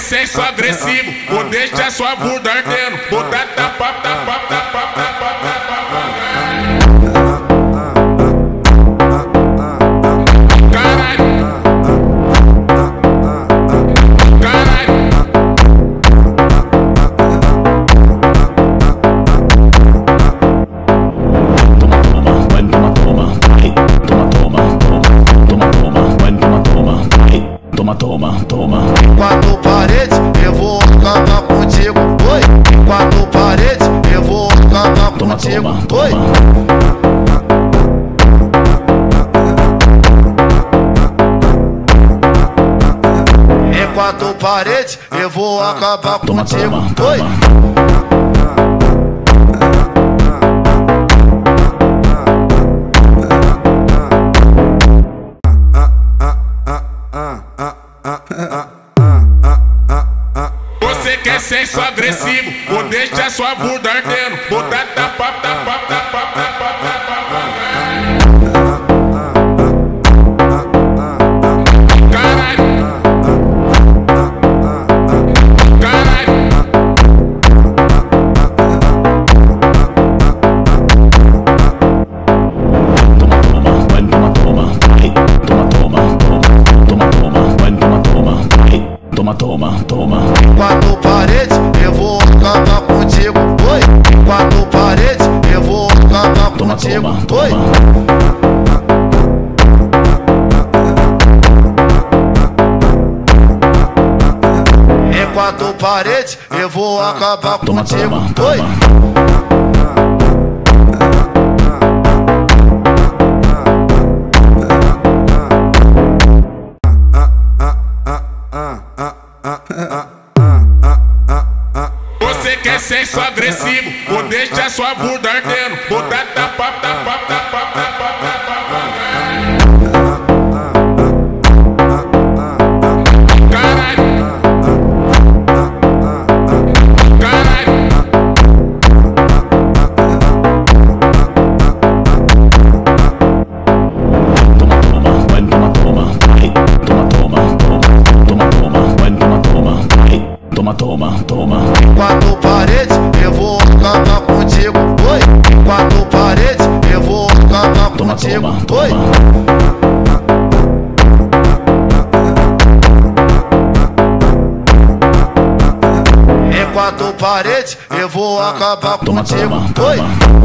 sexo agressivo, vou deixar sua bunda ardendo. Vou dar tapa, tapa, tapa, tapa, tapa. Toma. Quatro paredes, eu vou acabar contigo. Oi, quatro paredes, eu vou acabar contigo. Oi. Em quatro paredes, eu vou acabar contigo. Oi. Você quer sexo agressivo, vou deixar sua bunda ardendo. Vou dar tapa, tapa, tapa, tapa, tapa. Toma. Quatro paredes, eu vou acabar contigo. Oi, quatro paredes, eu vou acabar contigo. Oi. Em quatro paredes, eu vou acabar contigo. Oi. Você quer sexo agressivo, vou deixar sua bunda ardendo. Vou dar tapa, tapa, tapa, tapa, tapa. Toma. Quatro paredes, eu vou acabar contigo. Oi, quatro paredes, eu vou acabar contigo. Oi. Em quatro paredes, eu vou acabar contigo. Oi.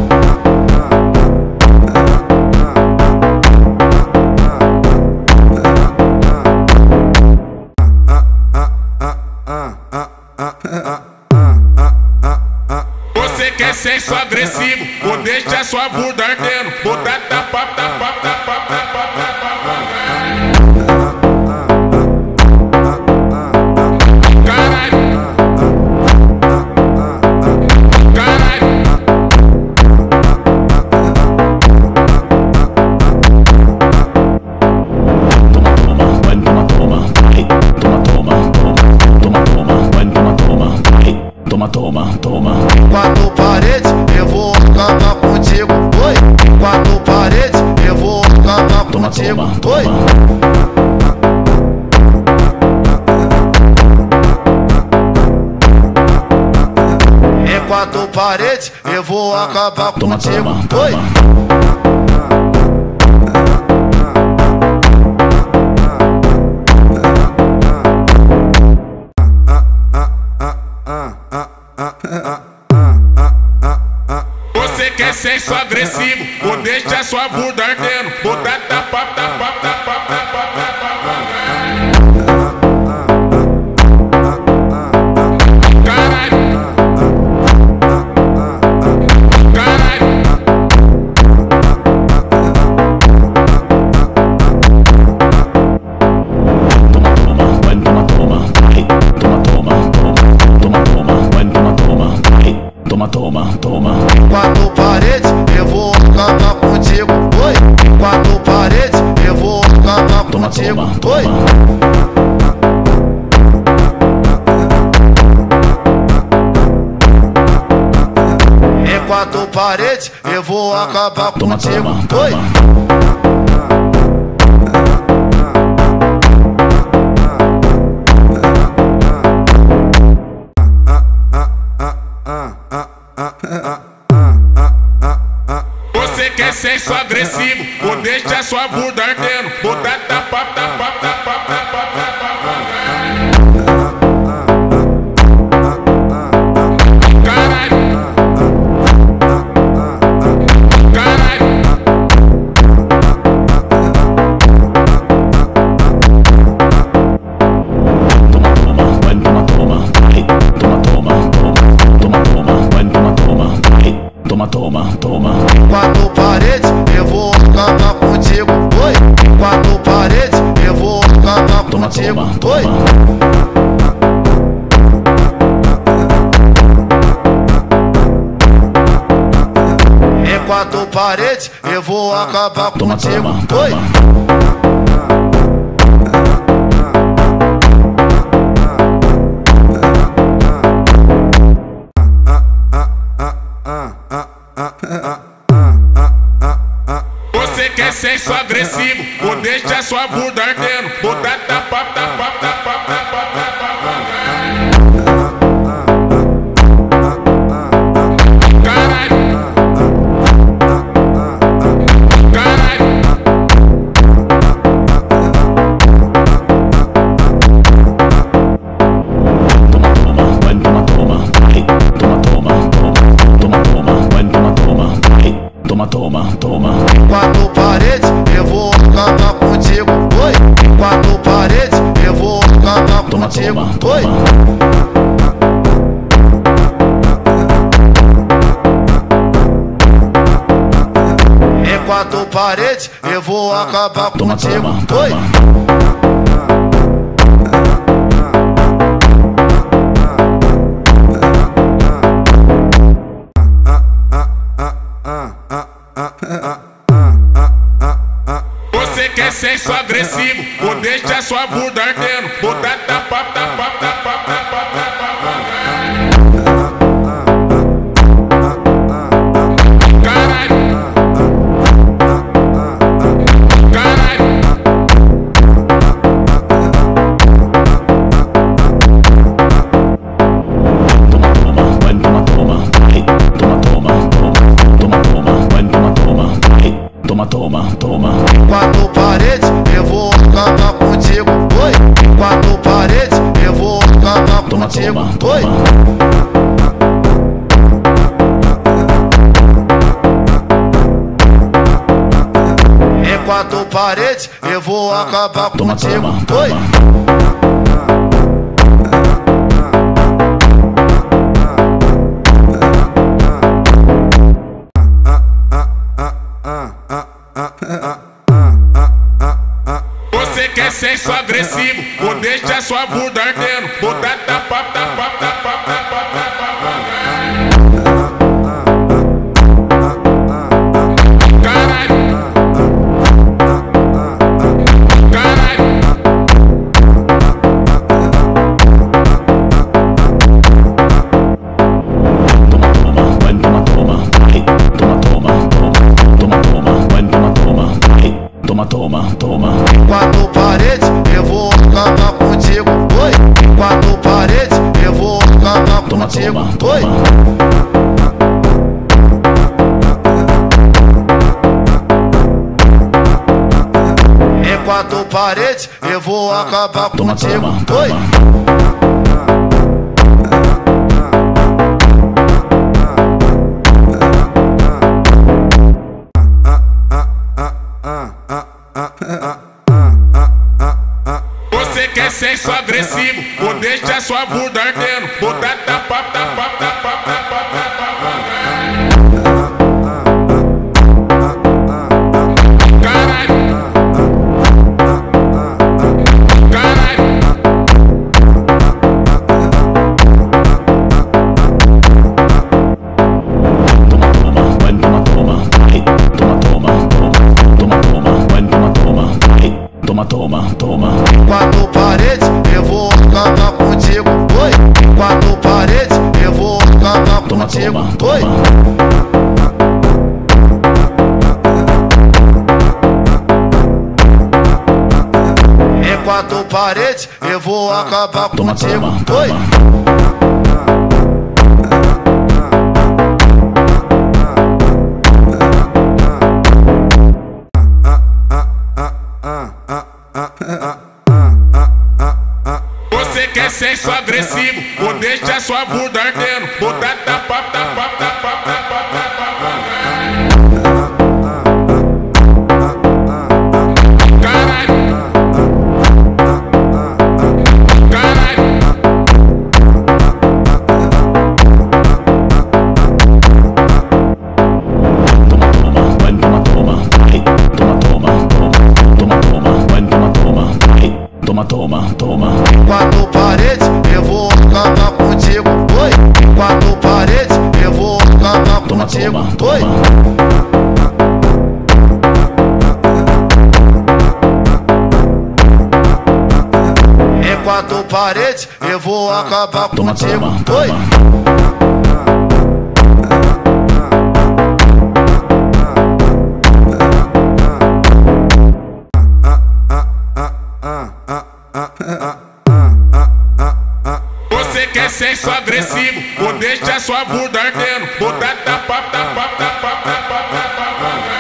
Você quer sexo agressivo, vou deixar sua bunda ardendo. Vou dar tapa, tapa, tapa, tapa, tapa. Toma. Quatro paredes, eu vou acabar contigo. Oi, quatro paredes, eu vou acabar contigo. Oi. Em quatro paredes, eu vou acabar contigo. Oi. Você quer sexo agressivo, vou deixar sua bunda ardendo. Vou dar tapa, tapa, tapa, tapa, tapa. Toma. Quatro paredes, eu vou acabar contigo. Oi, quatro paredes, eu vou acabar contigo. Oi. Em quatro paredes, eu vou acabar contigo. Oi. deixar sua bunda ardendo. Vou dar tapa, tapa, tapa, tapa, tapa. Toma. Quatro paredes, eu vou acabar contigo. Oi, quatro paredes, eu vou acabar contigo. Oi. Em quatro paredes, eu vou acabar contigo. Oi. Você quer sexo agressivo, vou deixar sua bunda ardendo. Vou dar tapa, tapa, tapa, tapa, tapa. Toma. Quatro paredes, eu vou acabar contigo. Oi, quatro paredes, eu vou acabar contigo. Oi. Em quatro paredes, eu vou acabar contigo. Oi. Você quer sexo agressivo, vou deixar sua bunda ardendo. Vou dar tapa, tapa, tapa, tapa, tapa. Toma. Quatro paredes, eu vou acabar contigo. Oi, quatro paredes, eu vou acabar contigo. Oi. Em quatro paredes, eu vou acabar contigo. Oi. Você quer sexo agressivo, vou deixar sua bunda ardendo. Vou dar tapa, tapa, tapa, tapa, tapa. Toma. Quatro paredes, eu vou acabar contigo. Oi, quatro paredes, eu vou acabar contigo. Oi. Em quatro paredes, eu vou acabar contigo. Oi. Você quer sexo agressivo, vou deixar sua bunda ardendo. Vou dar tapa, tapa, tapa, tapa, tapa. Toma. Quatro paredes, eu vou acabar contigo. Oi, quatro paredes, eu vou acabar contigo. Oi. Em quatro paredes, eu vou acabar contigo. Oi. sexo agressivo, vou deixar sua bunda ardendo, vou dar tapa, tapa, tapa, tapa, tapa. Toma. Quatro paredes, eu vou acabar contigo. Oi, quatro paredes, eu vou acabar contigo. Oi. Em quatro paredes, eu vou acabar contigo. Oi. Você quer sexo agressivo, vou deixar sua bunda ardendo, vou dar tapa, tapa, tapa, tapa, tapa.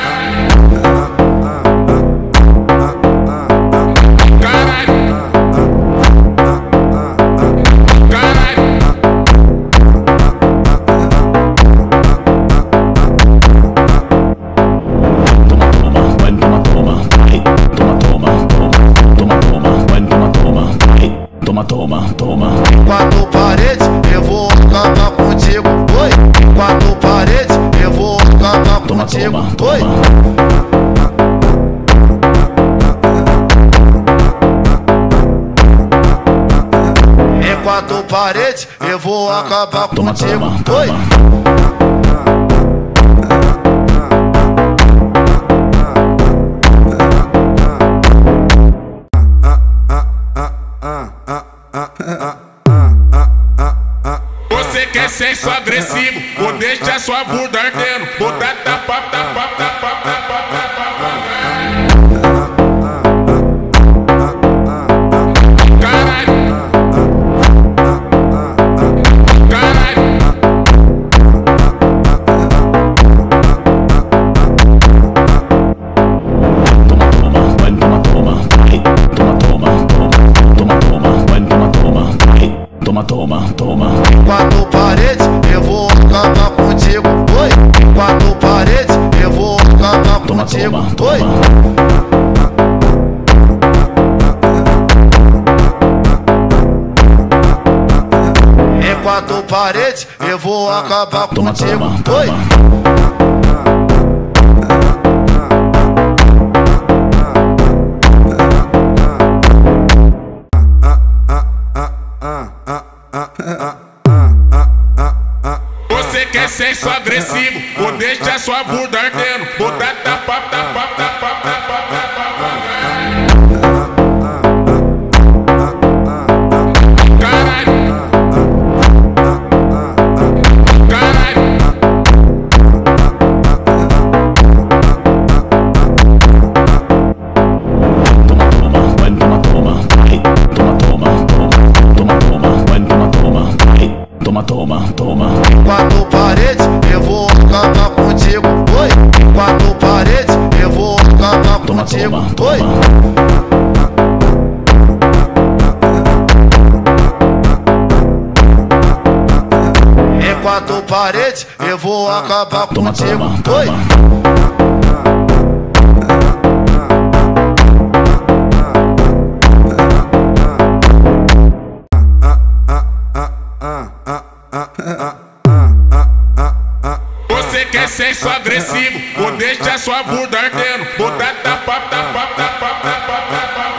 Toma. Quatro paredes, eu vou acabar contigo. Oi, quatro paredes, eu vou acabar contigo. Oi. Em quatro paredes, eu vou acabar contigo. Oi. Você quer sexo agressivo, vou deixar sua bunda ardendo, vou dar tapa, tapa, tapa, tapa, tapa. Toma. Quatro paredes, eu vou acabar contigo. Oi, quatro paredes, eu vou acabar contigo. Oi. Em quatro paredes, eu vou acabar contigo. Oi. Você quer sexo agressivo, vou deixar sua bunda ardendo, vou dar tapa, tapa, tapa, tapa, tapa. Toma. Quatro paredes, eu vou acabar contigo. Oi, quatro paredes, eu vou acabar contigo. Oi. Em quatro paredes, eu vou acabar contigo. Oi. Você quer sexo agressivo, vou deixar sua bunda ardendo, vou dar tapa, tapa, tapa, tapa, tapa.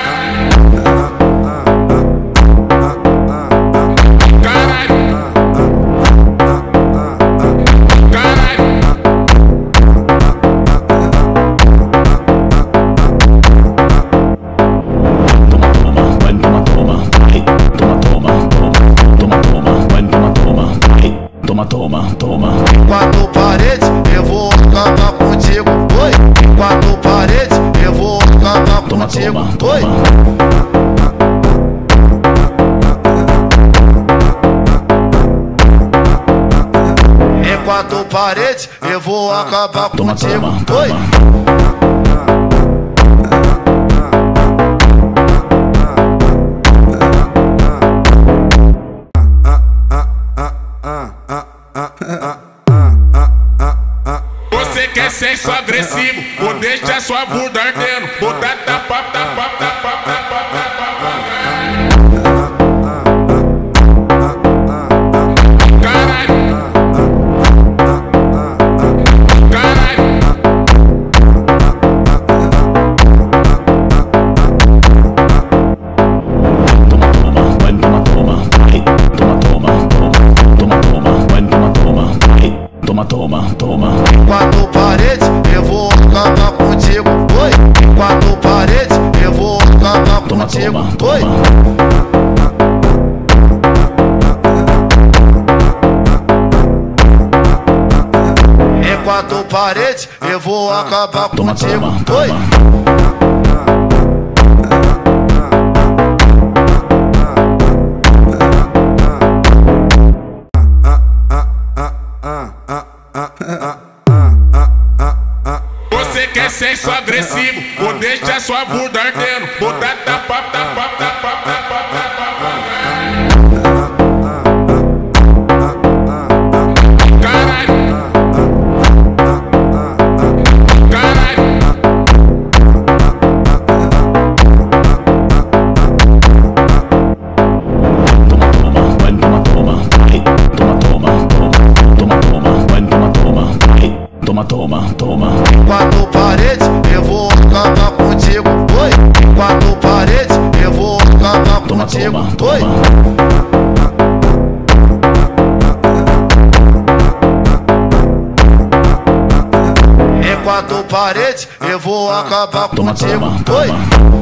Toma. Quatro paredes, eu vou acabar contigo. Oi, quatro paredes, eu vou acabar contigo. Oi. Em quatro paredes, eu vou acabar contigo. Oi. sexo agressivo, vou deixar sua bunda ardendo. Vou dar tapa, tapa, tapa, tapa, tapa. Toma. Quatro paredes, eu vou acabar contigo. Oi, quatro paredes, eu vou acabar contigo. Oi. Em quatro paredes, eu vou acabar contigo. Oi. Você quer sexo agressivo, vou deixar sua bunda ardendo. Vou dar tapa, tapa, tapa, tapa, tapa. Caralho, caralho. Toma. Quatro paredes, eu vou acabar contigo. Oi, quatro paredes, eu vou acabar contigo. Oi. Em quatro paredes, eu vou acabar contigo. Oi.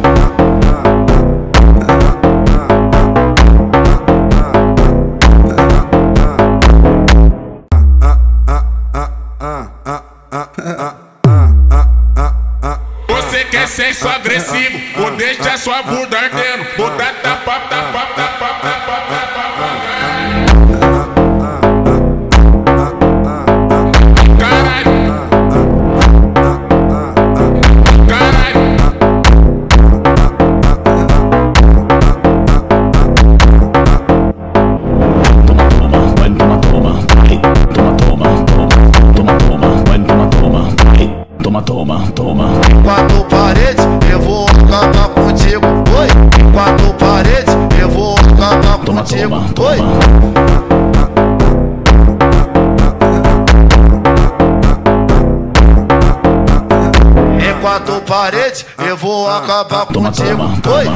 Você quer sexo agressivo, vou deixar sua bunda ardendo. Vou dar tapa, tapa, tapa, tapa, tapa. Caralho, caralho. Toma. Quatro paredes, eu vou acabar contigo. Oi, quatro paredes, eu vou acabar contigo. Oi. Em quatro paredes, eu vou acabar contigo. Oi.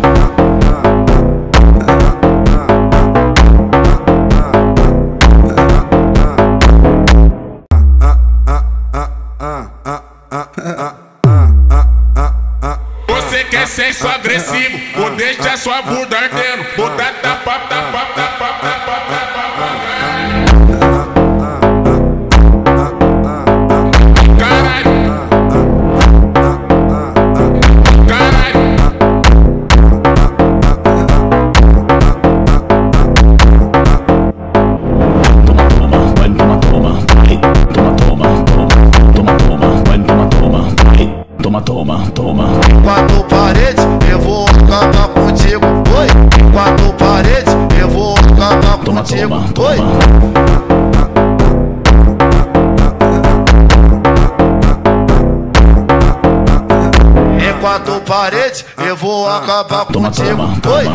Você quer sexo agressivo, vou deixar sua bunda ardendo. Vou dar tapa, tapa, tapa, tapa, tapa. Caralho, caralho. Toma. Quatro paredes, eu vou acabar contigo. Oi, quatro paredes, eu vou acabar contigo. Oi. Em quatro paredes, eu vou acabar contigo. Oi.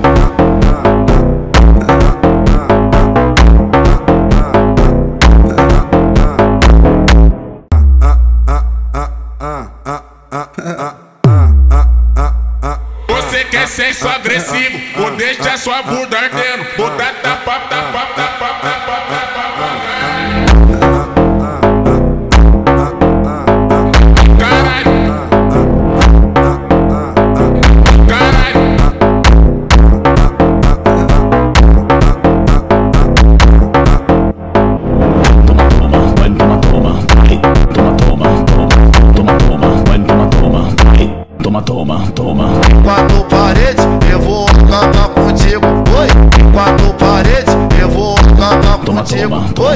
Você quer sexo agressivo, vou deixar sua bunda ardendo. Vou dar tapa, tapa, tapa, tapa, tapa. Caralho, caralho. Toma. Quatro paredes, eu vou acabar contigo. Oi, quatro paredes, eu vou acabar contigo. Oi.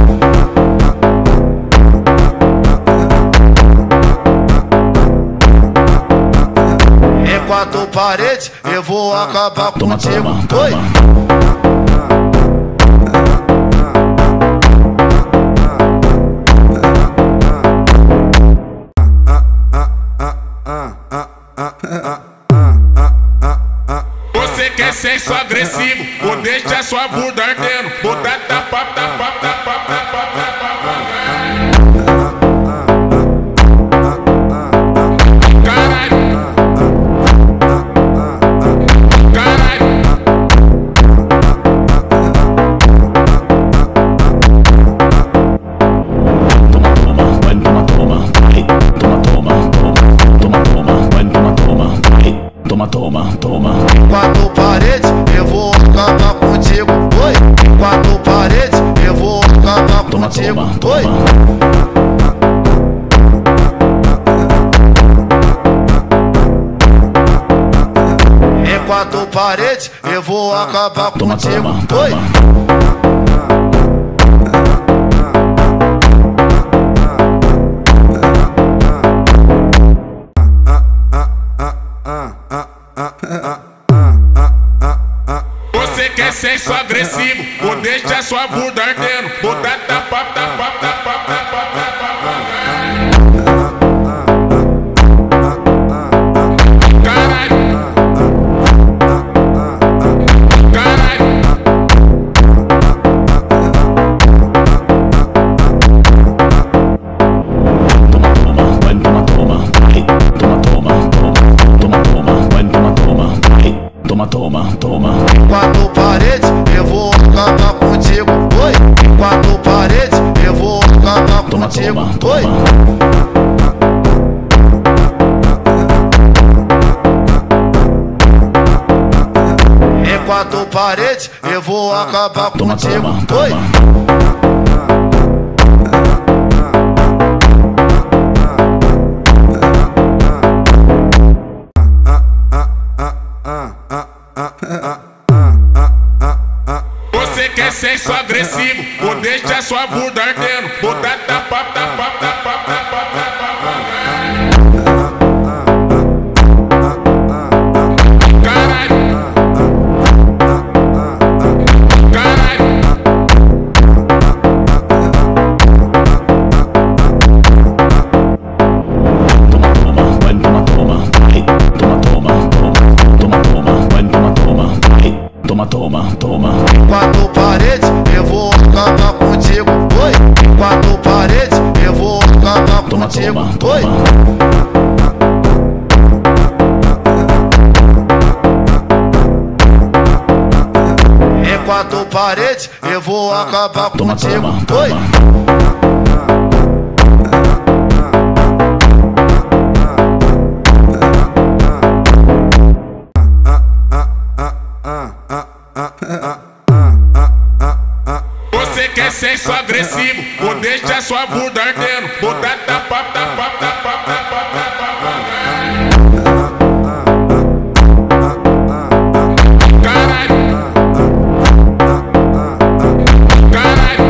Em quatro paredes, eu vou acabar contigo. Oi. quer sexo agressivo, vou deixar sua bunda ardendo. Vou dar tapa, tapa, tapa, tapa, tapa. Toma. Quatro paredes, eu vou acabar contigo. Oi, quatro paredes, eu vou acabar contigo. Oi. Em quatro paredes, eu vou acabar contigo. Oi. Você quer sexo agressivo, vou deixar sua bunda ardendo. Vou dar tapa, tapa, tapa, tapa, tapa. Caralho. Caralho. Toma. Quatro paredes, eu vou acabar contigo. Oi, quatro paredes, eu vou acabar contigo. Oi. Em quatro paredes, eu vou acabar contigo. Oi. Você quer sexo agressivo, vou deixar sua bunda ardendo. Vou dar tapa, tapa, tapa, tapa, tapa. Caralho. Caralho. Toma. Quatro paredes, eu vou acabar contigo. Oi, quatro paredes, eu vou acabar contigo. Oi. Em quatro paredes, eu vou acabar contigo. Oi. Você quer sexo agressivo, vou deixar sua bunda ardendo. Vou dar tapa, tapa, tapa, tapa, tapa. Caralho. Caralho.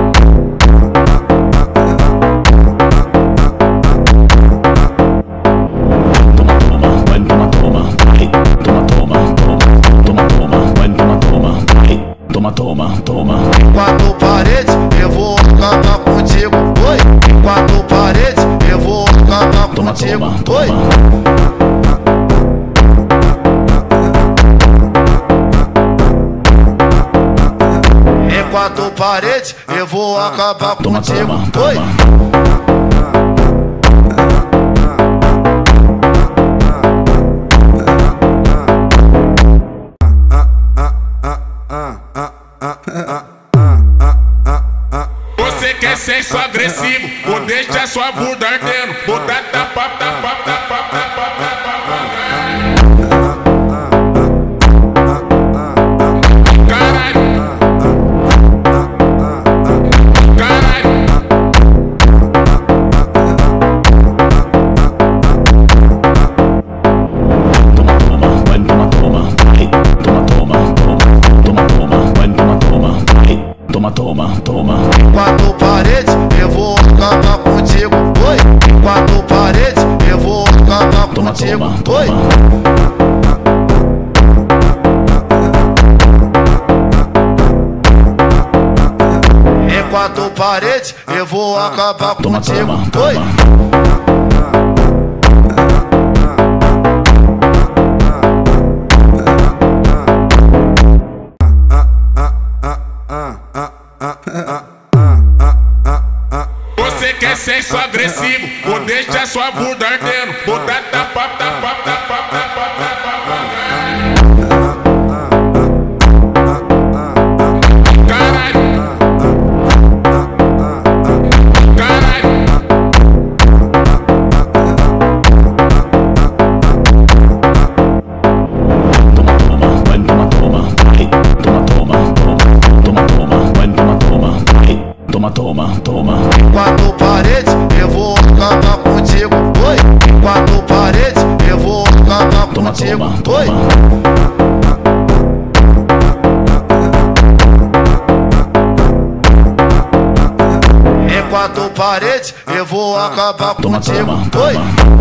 Toma. Quatro paredes, eu vou acabar contigo. Oi, quatro paredes, eu vou acabar contigo. Oi. Em quatro paredes, eu vou acabar contigo. Oi. Você quer sexo agressivo, vou deixar sua bunda ardendo. Vou dar tapa, tapa, tapa, tapa, tapa. Caralho. Caralho. Toma. Quatro paredes, eu vou acabar contigo. Oi, quatro paredes, eu vou acabar contigo. Oi. Em quatro paredes, eu vou acabar contigo. Oi. sua bunda ardendo. Vou dar tapa, tapa, tapa, tapa, tapa. Caralho. Caralho. Toma. Quatro paredes, eu vou acabar contigo. Oi. Quatro paredes, eu vou acabar contigo. Oi. Em quatro paredes, eu vou acabar contigo. Oi.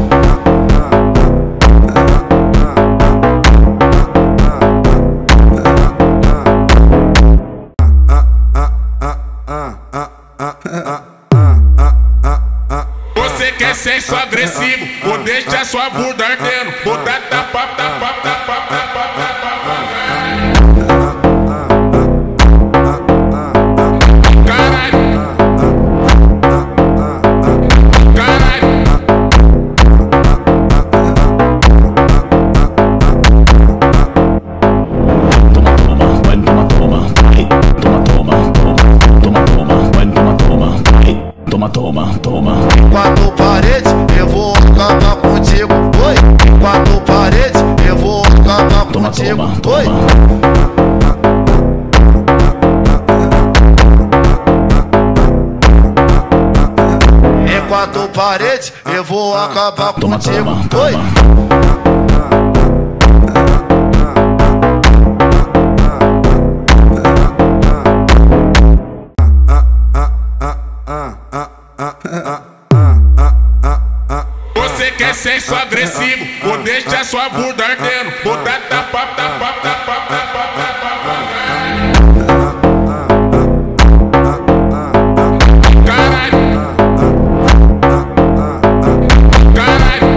Você quer sexo agressivo, vou deixar sua bunda ardendo. Vou dar tapa, tapa, tapa, tapa, tapa. Caralho. Caralho. Toma. Quatro paredes, eu vou acabar contigo. Oi. Quatro paredes, eu vou acabar contigo. Oi. Em quatro paredes, eu vou acabar contigo. Oi. Você quer sexo agressivo, vou deixar sua bunda ardendo. Vou dar tapa, tapa, tapa, tapa, tapa. Caralho. Caralho.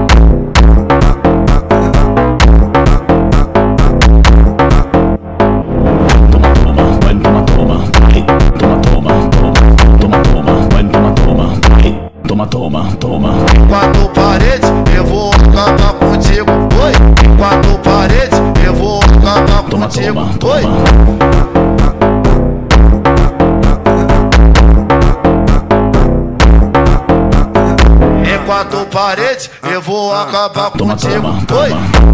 Toma. Quatro paredes, eu vou acabar contigo. Oi. Quatro paredes, eu vou acabar contigo. Oi. Em quatro paredes, eu vou acabar contigo. Oi.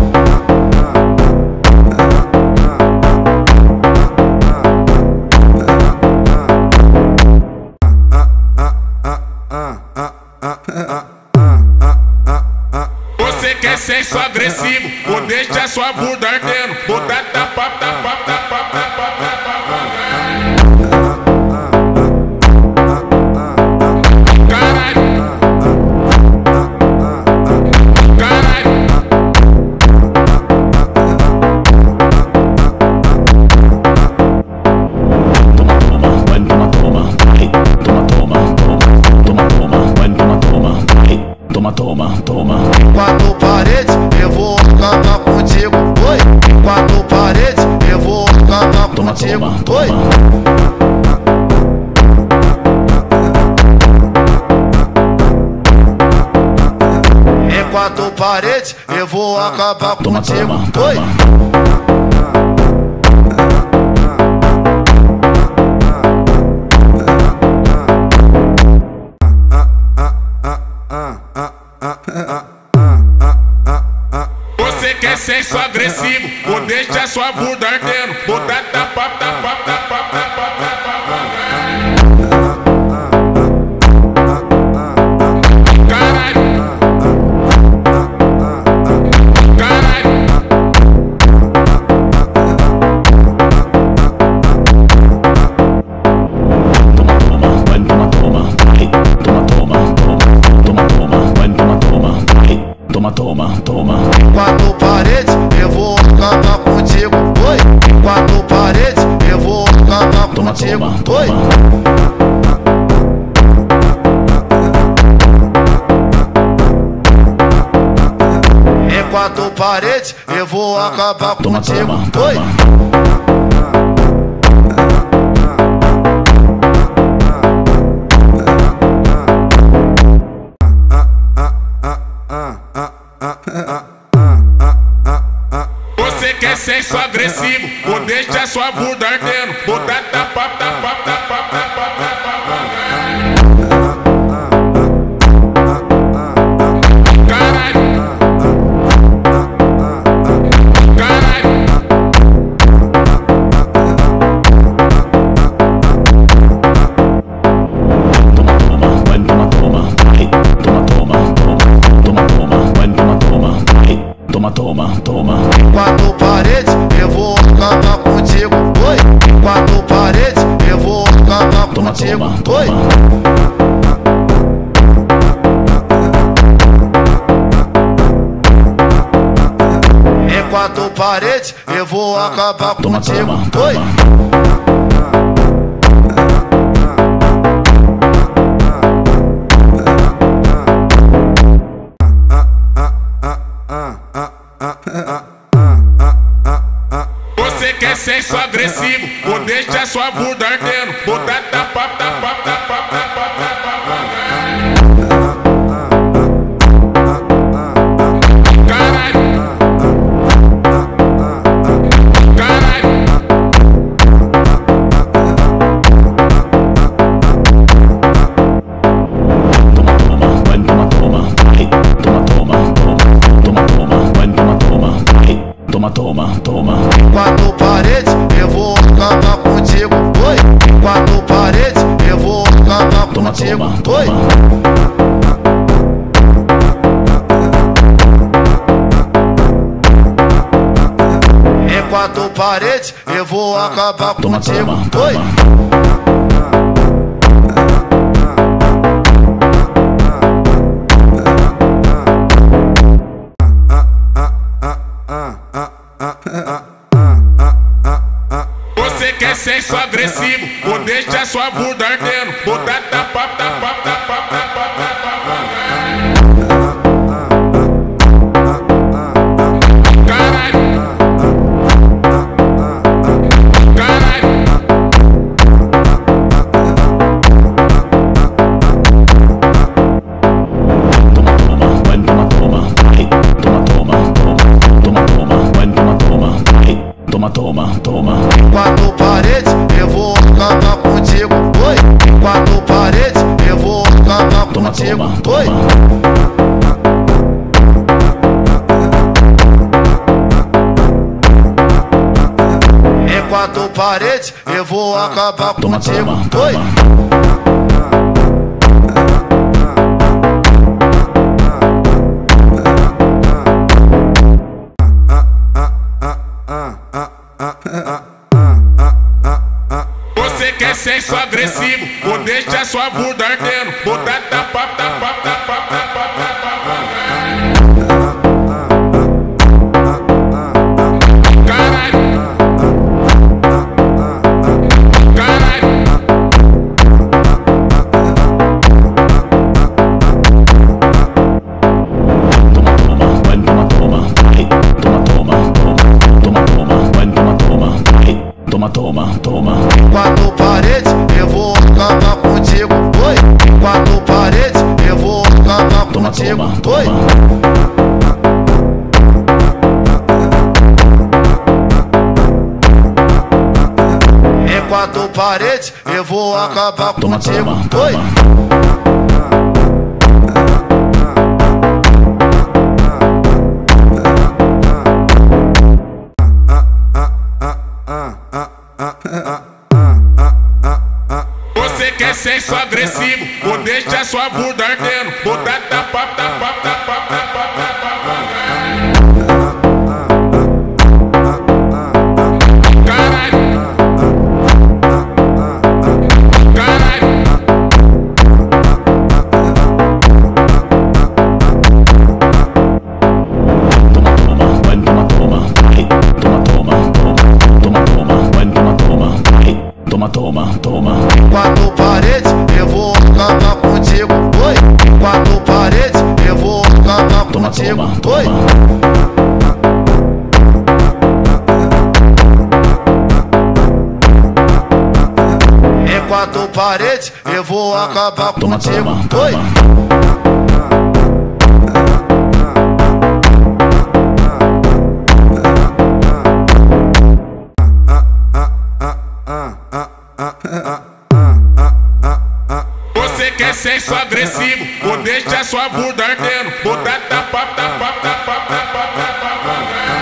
Você quer sexo agressivo, vou deixar sua bunda ardendo. Vou dar tapa, tapa, tapa, tapa, tapa. Caralho. Caralho. Toma. Quatro paredes, eu vou acabar contigo. Oi. Quatro paredes, eu vou acabar contigo. Oi. Em quatro paredes, eu vou acabar contigo. Oi. Você quer sexo agressivo, vou deixar sua bunda ardendo. Vou dar tapa, tapa, tapa, tapa, tapa. Caralho. Caralho. Toma. Quatro paredes, eu vou acabar contigo. Oi. Quatro paredes, eu vou acabar contigo. Oi. Em quatro paredes, eu vou acabar contigo. Oi. Você quer sexo agressivo, vou deixar sua bunda ardendo, vou dar tapa. Toma. Quatro paredes, eu vou acabar contigo. Oi. Quatro paredes, eu vou acabar contigo. Oi. Em quatro paredes, eu vou acabar contigo. Oi. Você quer sexo agressivo, vou deixar sua bunda ardendo, vou dar tapa. Toma. Quatro paredes, eu vou acabar contigo. Oi. Quatro paredes, eu vou acabar contigo. Oi. Em quatro paredes, eu vou acabar contigo. Oi. Você quer sexo agressivo, vou deixar sua bunda ardendo, vou dar tapa. Toma. Quatro paredes, eu vou acabar contigo. Oi. Quatro paredes, eu vou acabar contigo. Oi. Em quatro paredes, eu vou acabar contigo. Oi. Você quer sexo agressivo, vou deixar sua bunda ardendo, vou dar tapa. Toma. Quatro paredes, eu vou acabar contigo. Oi. Quatro paredes, eu vou acabar contigo. Oi. Em quatro paredes, eu vou acabar contigo. Oi. Você quer sexo agressivo, vou deixar sua bunda ardendo, vou dar tapa. Toma. Quatro paredes, eu vou acabar contigo. Oi. Quatro paredes, eu vou acabar contigo. Oi. Em quatro paredes, eu vou acabar contigo. Oi. sexo agressivo, vou deixar sua bunda ardendo. Vou dar tapa, tapa, tapa, tapa, tapa.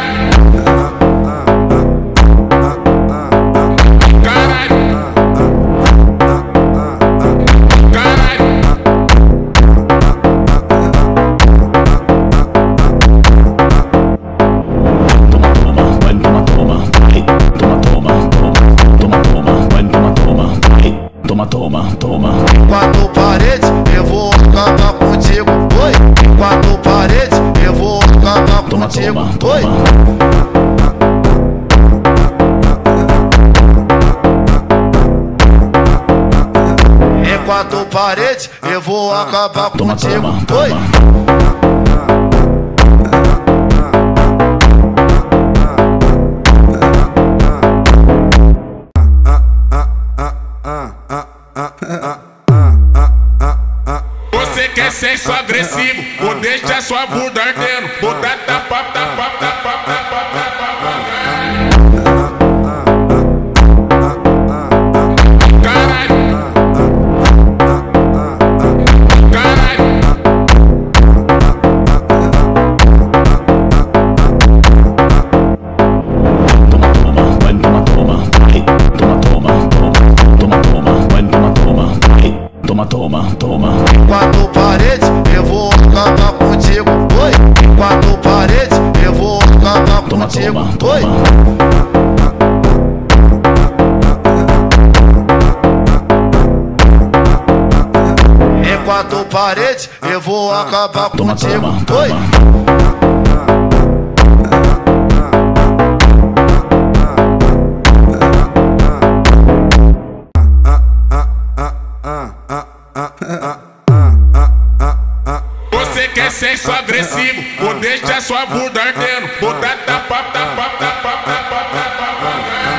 Toma. Quatro paredes, eu vou acabar contigo. Oi. Quatro paredes, eu vou acabar contigo. Oi. Em quatro paredes, eu vou acabar contigo. Oi. Você quer sexo agressivo, vou deixar sua bunda ardendo. Vou dar tapa, tapa, tapa, tapa, tapa. Toma. Quatro paredes, eu vou acabar contigo. Oi. Quatro paredes, eu vou acabar contigo. Oi. Em quatro paredes, eu vou acabar contigo. Oi. Você quer sexo agressivo, vou deixar sua bunda ardendo. Vou dar tapa, tapa, tapa, tapa, tapa.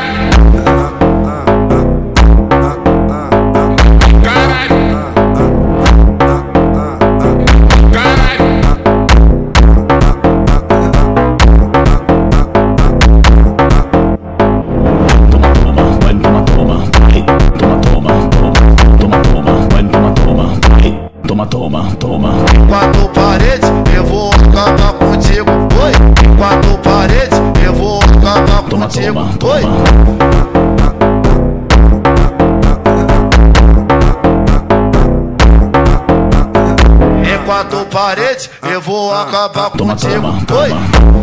Toma. Quatro paredes, eu vou acabar contigo. Oi. Quatro paredes, eu vou acabar contigo. Oi. Em quatro paredes, eu vou acabar contigo. Oi.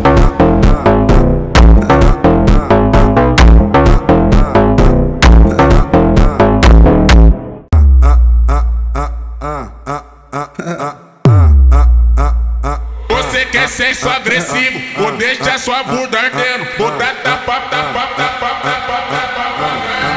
Você quer sexo agressivo, vou deixar sua bunda ardendo. Vou dar tapa, tapa, tapa, tapa, tapa.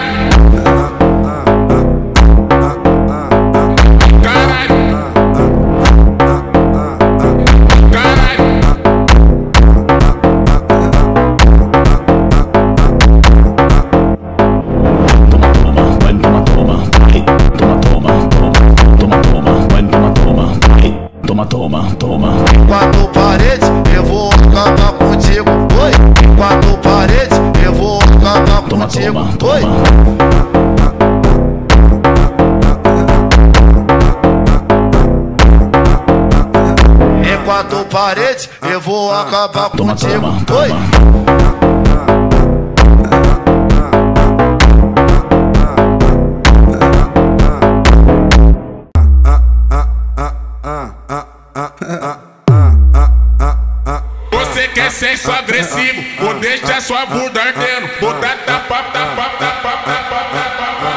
Toma. Quatro paredes, eu vou acabar contigo. Oi. Quatro paredes, eu vou acabar contigo. Oi. Em quatro paredes, eu vou acabar contigo. Oi. Você quer sexo agressivo, vou deixar sua bunda ardendo. Vou dar tapa, tapa, tapa, tapa, tapa.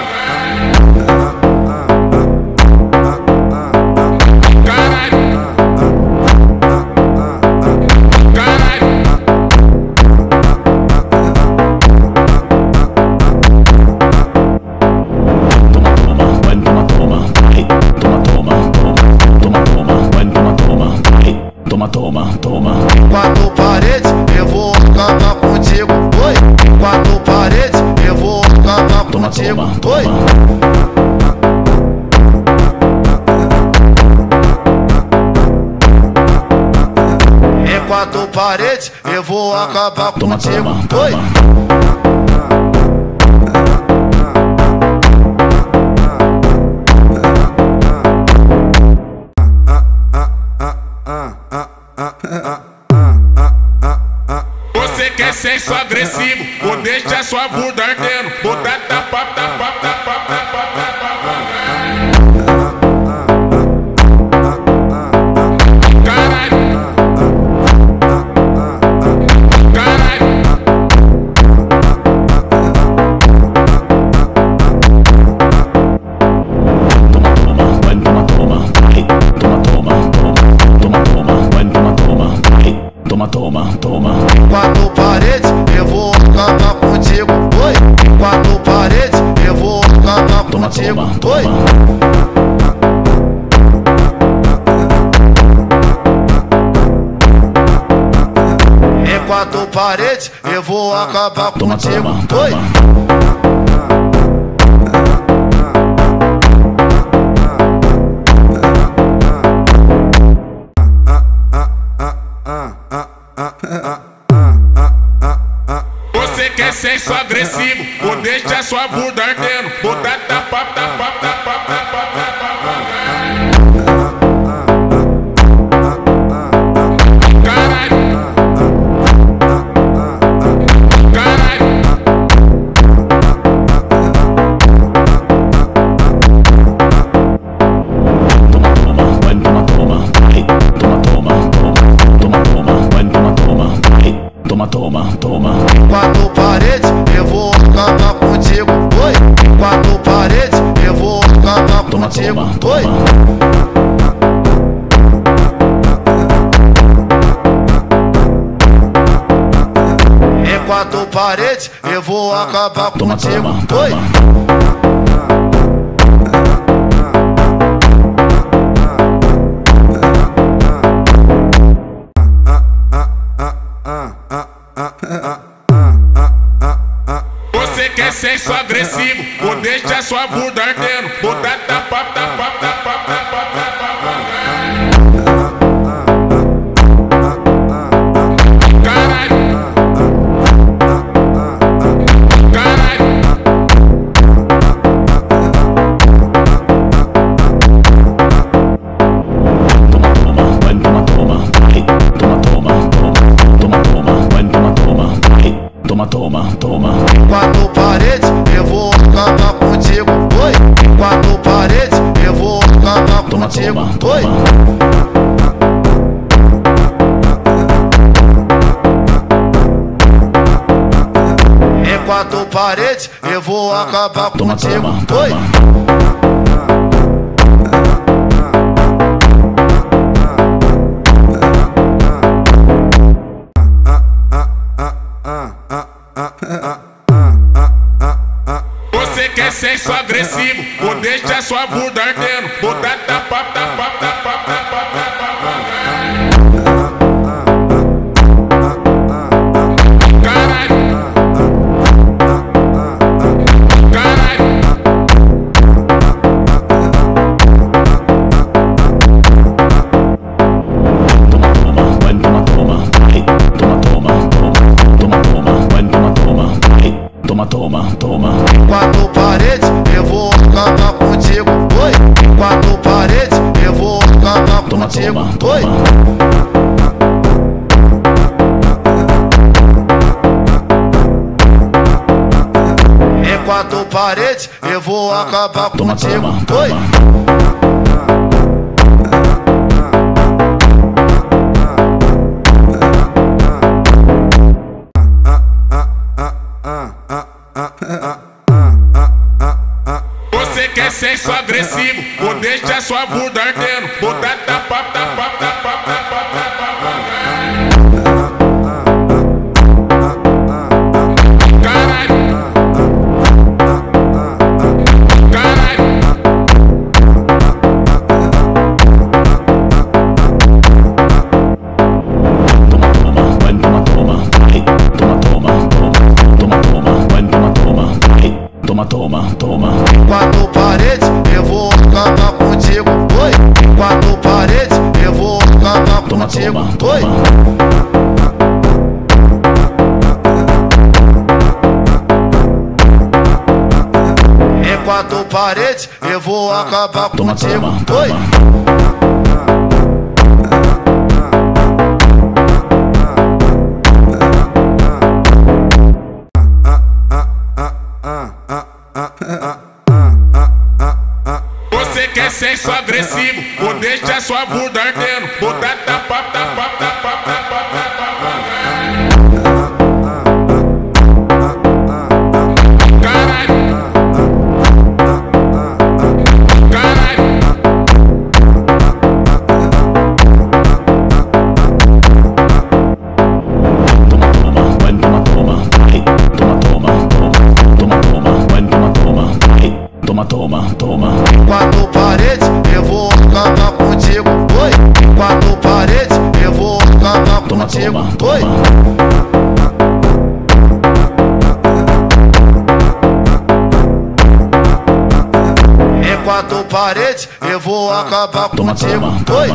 Toma. Quatro paredes, eu vou acabar contigo. Oi. Quatro paredes, eu vou acabar contigo. Oi. Em quatro paredes, eu vou acabar contigo. Oi. quer sexo agressivo, vou deixar sua bunda ardendo. Vou dar tapa, tapa, tapa, tapa, tapa. Toma. Quatro paredes, eu vou acabar contigo. Oi, quatro paredes, eu vou acabar contigo. Oi. Em quatro paredes, eu vou acabar contigo. Oi. Você quer sexo agressivo, vou deixar sua bunda ardendo. Vou dar tapa, tapa, tapa, tapa, tapa. Caralho. Caralho. Toma. Quatro paredes, eu vou acabar contigo. Oi, quatro paredes, eu vou acabar contigo. Oi. Em quatro paredes, eu vou acabar contigo. Oi. Você quer sexo agressivo, vou deixar sua bunda ardendo. Vou dar tapa, tapa, tapa, tapa, tapa. Caralho. Caralho. Toma. Quatro paredes, eu vou acabar contigo. Oi, quatro paredes, eu vou acabar contigo. Oi. Em quatro paredes, eu vou acabar contigo. Oi. Você quer sexo agressivo, vou deixar sua bunda ardendo. Vou dar tapa, tapa, tapa, tapa, tapa. Caralho. Caralho. Toma. Quatro paredes, eu vou acabar contigo. Oi, quatro paredes, eu vou acabar contigo. Oi. Em quatro paredes, eu vou acabar contigo. Oi. Você quer sexo agressivo, vou deixar sua bunda ardendo. Vou dar tapa, tapa, tapa, tapa, tapa. Caralho. Caralho. Toma. Quatro paredes, eu vou acabar contigo. Oi, quatro paredes, eu vou acabar contigo. Oi. Em quatro paredes, eu vou acabar contigo. Oi. Oi. Em quatro paredes eu vou acabar contigo. Oi.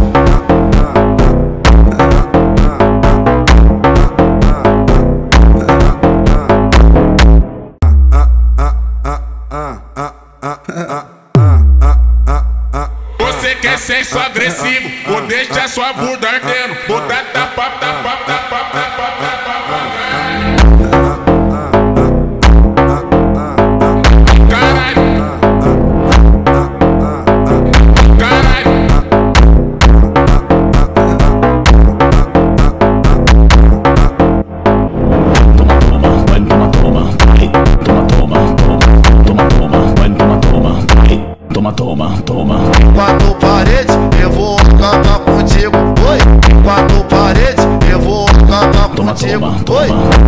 Você quer sexo agressivo, vou deixar sua bunda ardendo, vou dar tapa. Toma. Quatro paredes, eu vou acabar contigo. Oi. Quatro paredes, eu vou acabar contigo. Oi.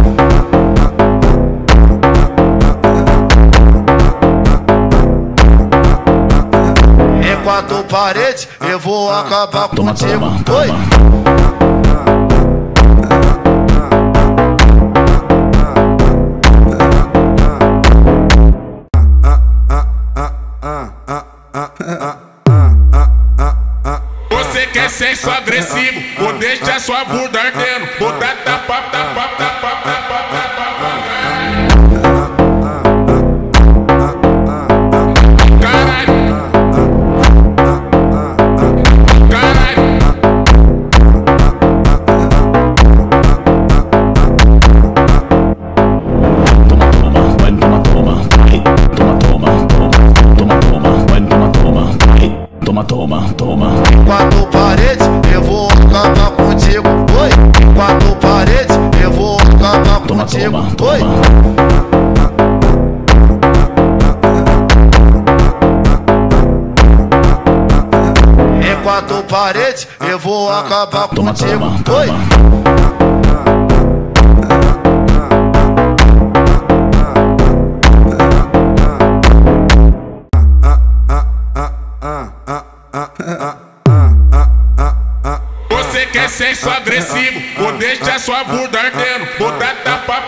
Em quatro paredes, eu vou acabar contigo. Oi. Você quer sexo agressivo, vou deixar sua bunda ardendo, vou dar tapa. Toma. Quatro paredes, eu vou acabar contigo. Oi. Quatro paredes, eu vou acabar contigo. Oi. Em quatro paredes, eu vou acabar contigo. Oi. Você quer sexo agressivo, vou deixar sua bunda ardendo, vou dar tapa.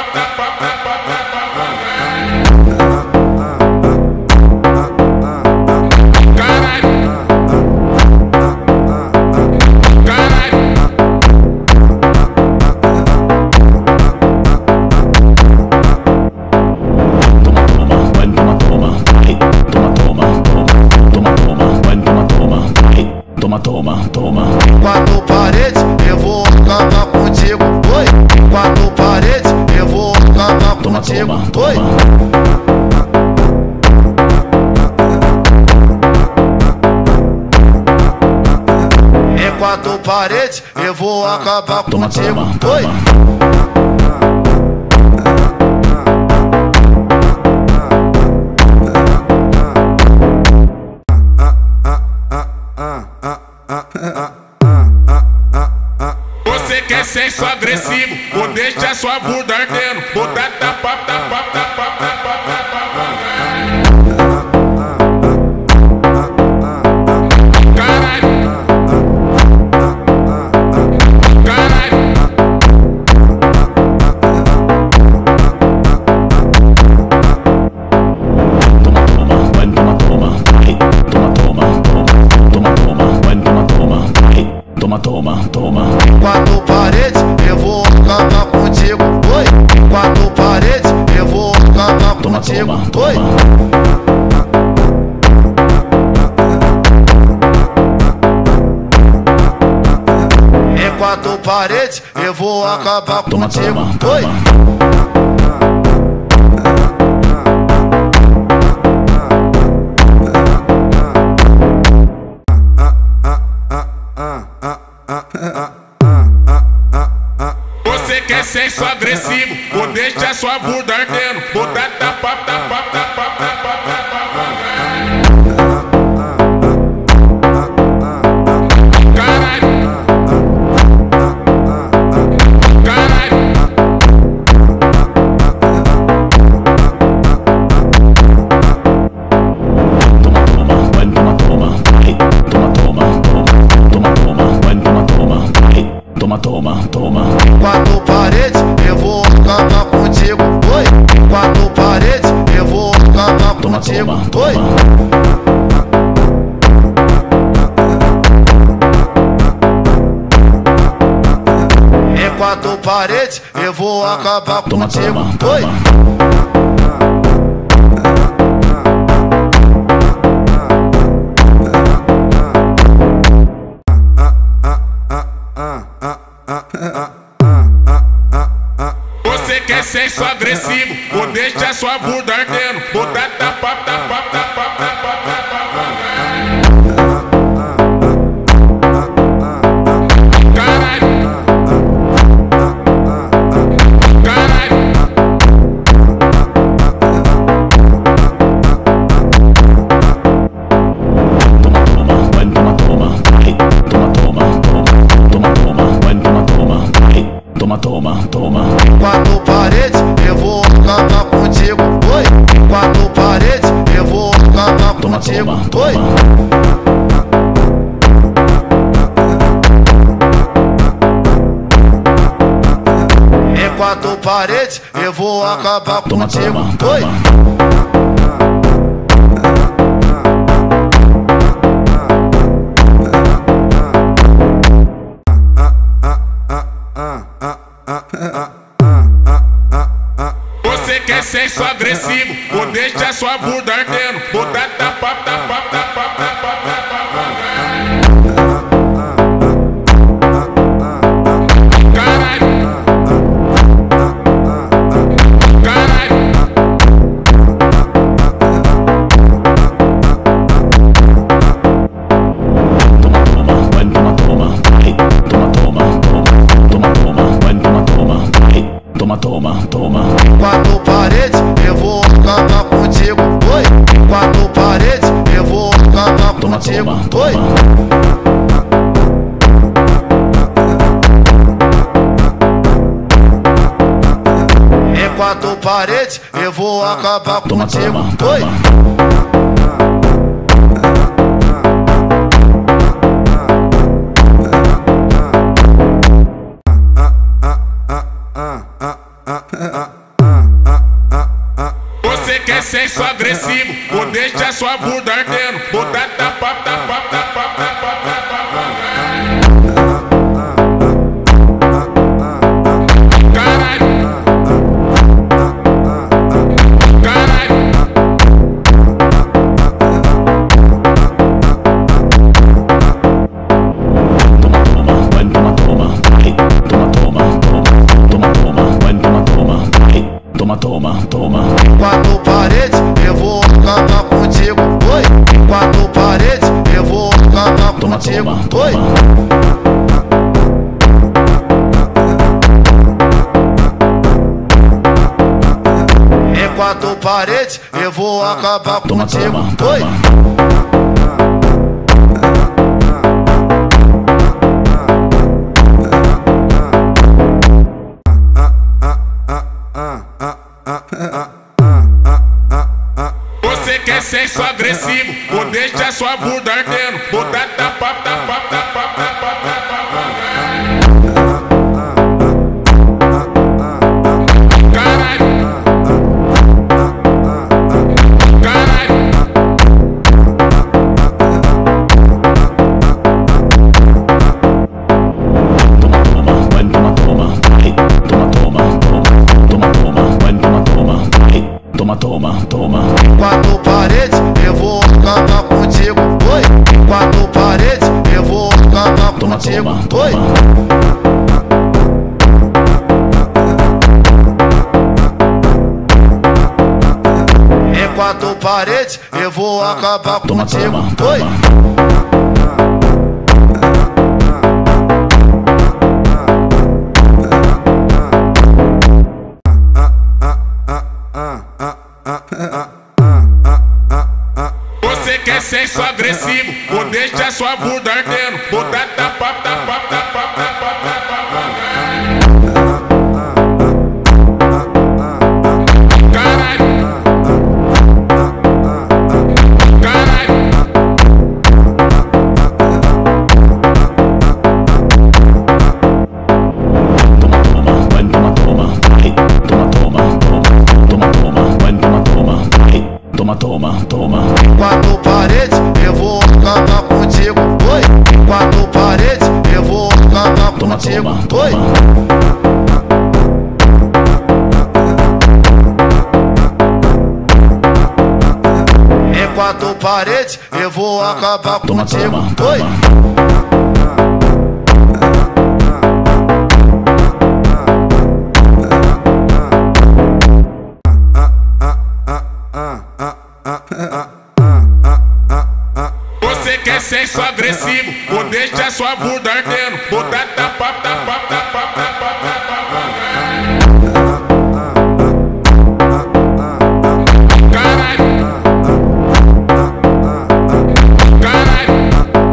Toma. Quatro paredes, eu vou acabar contigo. Oi. Quatro paredes, eu vou acabar contigo. Oi. Em quatro paredes, eu vou acabar contigo. Oi. Você quer sexo agressivo, vou deixar sua bunda ardendo, vou dar tapa. Toma. Quatro paredes, eu vou acabar contigo. Oi. Quatro paredes, eu vou acabar contigo. Oi. Em quatro paredes, eu vou acabar contigo. Oi. Você quer sexo agressivo, vou deixar sua bunda ardendo, vou dar tapa. Toma. quatro paredes, eu vou acabar contigo. Oi, quatro paredes, eu vou acabar contigo. Oi. Quatro paredes, eu vou acabar contigo. Oi. Você quer sexo agressivo, vou deixar sua bunda ardendo. Vou dar tapa, tapa, tapa, tapa, tapa. Toma. Quatro paredes, eu vou acabar contigo. Oi, quatro paredes, eu vou acabar contigo. Oi. Quatro paredes, eu vou acabar contigo. Oi. Você quer sexo agressivo, vou deixar sua bunda ardendo. Vou dar tapa, tapa, tapa, tapa, tapa. Toma. Quatro paredes, eu vou acabar contigo. Oi, quatro paredes, eu vou acabar contigo. Oi. Quatro paredes, eu vou acabar contigo. Oi. Você quer sexo agressivo, vou deixar sua bunda ardendo. Vou dar tapa, tapa, tapa, tapa, tapa. Toma. Quatro paredes, eu vou acabar contigo. Oi, quatro paredes, eu vou acabar contigo. Oi. Quatro paredes, eu vou acabar contigo. Oi. Você quer sexo agressivo, vou deixar sua bunda ardendo. Vou dar tapa, tapa, tapa, tapa, tapa. Toma. Quatro paredes, eu vou acabar contigo. Oi, quatro paredes, eu vou acabar contigo. Oi. Quatro paredes, eu vou acabar contigo. Oi. Você quer sexo agressivo, vou deixar sua bunda ardendo. Vou dar tapa, tapa, tapa, tapa, tapa. contigo, oi. Em quatro paredes eu vou acabar contigo, oi. Em quatro paredes eu vou acabar contigo, oi. Você quer sexo agressivo, vou deixar sua bunda ardendo, vou dar tapa, tapa, tapa, tapa, tapa. Caralho, caralho.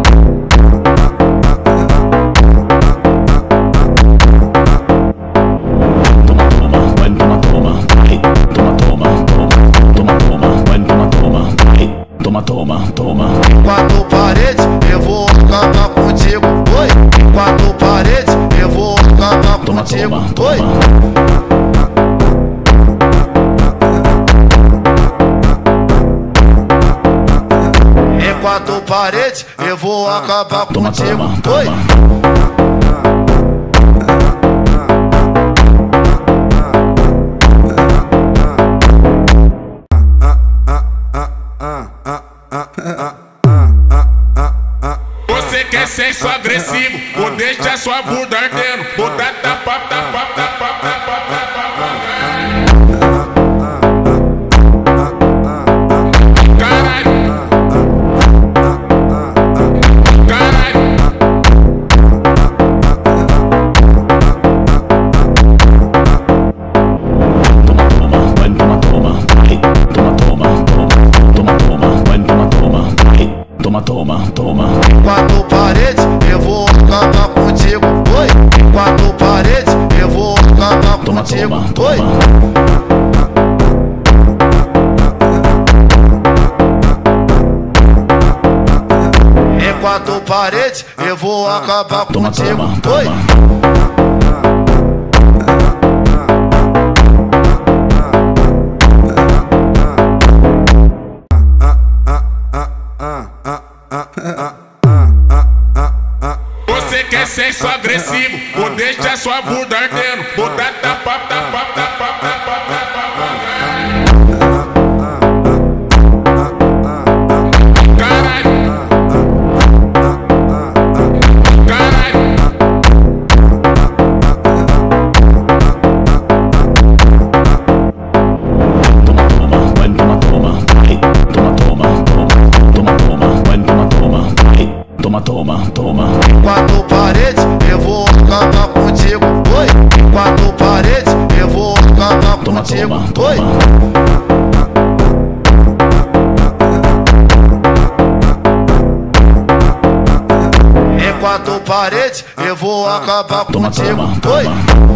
Toma. Em quatro paredes eu vou acabar contigo, oi. Em quatro paredes eu vou acabar contigo, oi. Em quatro paredes eu vou acabar contigo, oi. Você quer sexo agressivo, vou deixar sua bunda ardendo, vou dar tapa, tapa, tapa, tapa, tapa. Caralho, caralho. Toma. Em quatro paredes eu vou acabar contigo, oi. Em quatro paredes eu vou acabar contigo, oi. Em quatro paredes eu vou acabar contigo, oi. Você quer sexo agressivo, vou deixar sua bunda ardendo, vou dar tapa, tapa, tapa, tapa, tapa. Caralho, caralho. Toma. Em quatro paredes eu vou acabar contigo, oi. Em quatro paredes eu vou acabar contigo, oi. Em quatro paredes eu vou acabar contigo, oi.